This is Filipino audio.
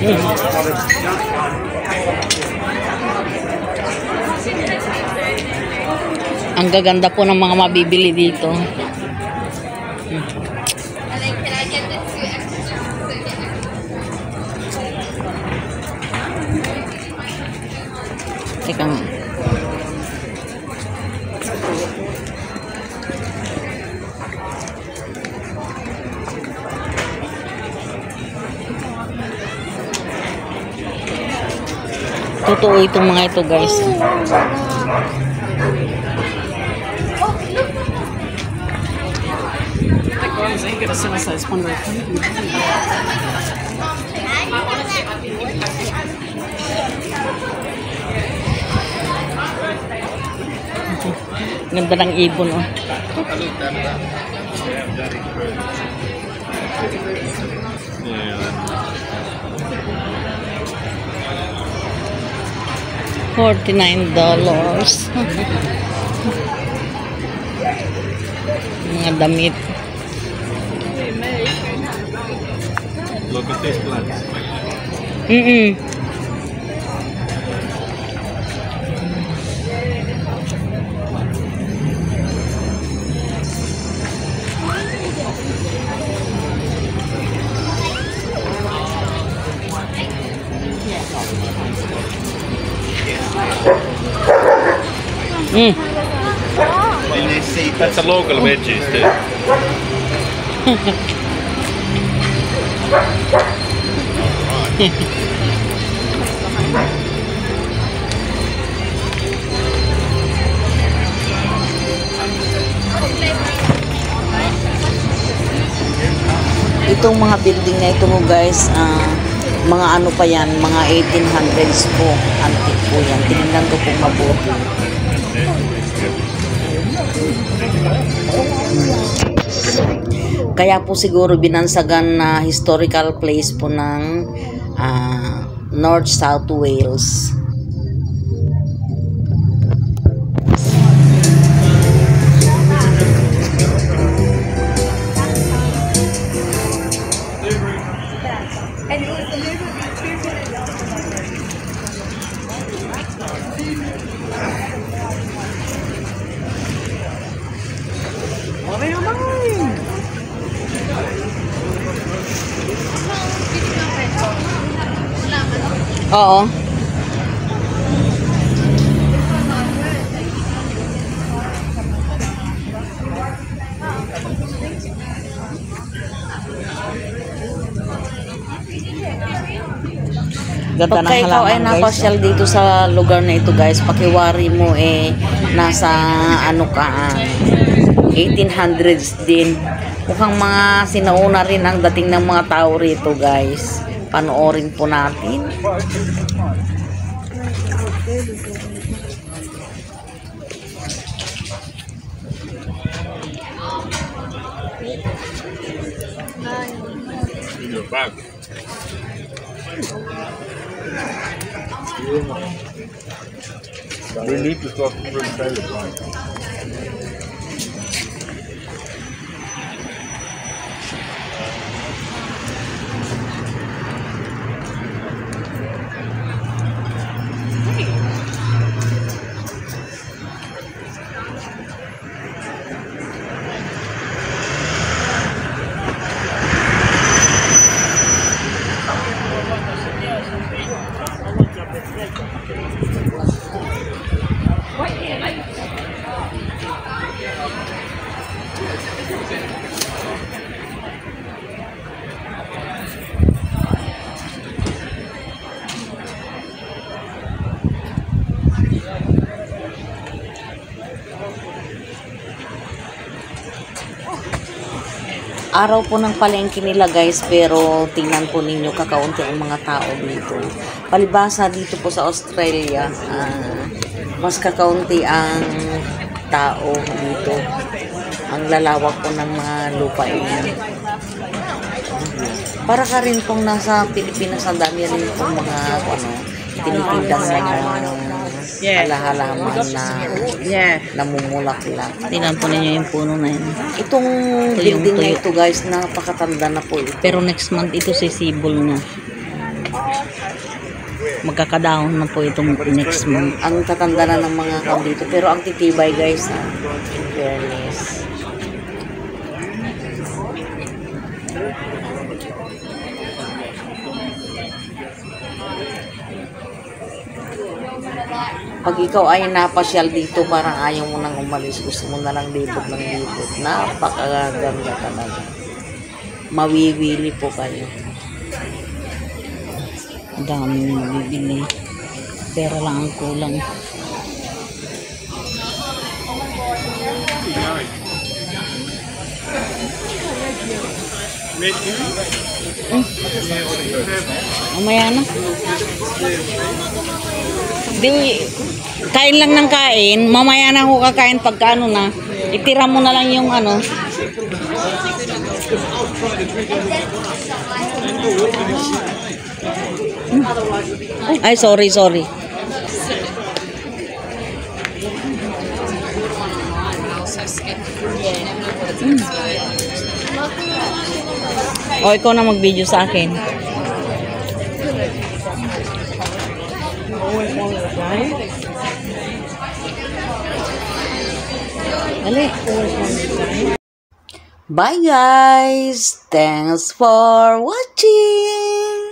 Ang gaganda po ng mga mabibili dito. Teka nga. Totoo itong mga ito, guys. Ganda ng ibon, oh. $49. Mga damit. Look at these plants. And they see that's a local veggies too. Itong mga building na ito, guys, mga ano pa yan, mga 1800s po, antique po yan. Tinignan ko po mabuti. Kaya po siguro binansagan na historical place po ng North South Wales. Oo. Ganda ng halaman, guys. Pagka ikaw ay napasyal dito sa lugar na ito, guys, pakiwari mo nasa ano ka 1800s din. Mukhang mga sinauna rin ang dating ng mga tao rito, guys. Panoorin po natin. Your bag. We need to stop the right? Araw po ng palengke nila, guys, pero tingnan po ninyo kakaunti ang mga tao dito. Palibasa dito po sa Australia, mas kakaunti ang tao dito. Ang lalawak po ng mga lupain. Para ka rin pong nasa Pilipinas, ang dami rin pong mga tinitindang mga halaman na namumulaklak. Tingnan po ninyo yung puno na yun. Itong building na ito, guys, napakatanda na po ito. Pero next month ito sisibol na. magkakadahon na po itong next month. Ang tatanda na ng mga kam dito. Pero ang titibay guys, ha? In fairness. Pag ikaw ay napasyal dito, parang ayaw mo nang umalis. Gusto mo na lang libot ng libot. Napakaganda talaga. Mawiwili po kayo. Ang dami mabibili. Pera lang ang kulang. Mamaya na. Di, kain lang ng kain. Mamaya na ako kakain pagka ano na. Itira mo na lang yung ano. Ay, sorry. O, ikaw na mag-video sa akin. Dali. Bye guys! Thanks for watching!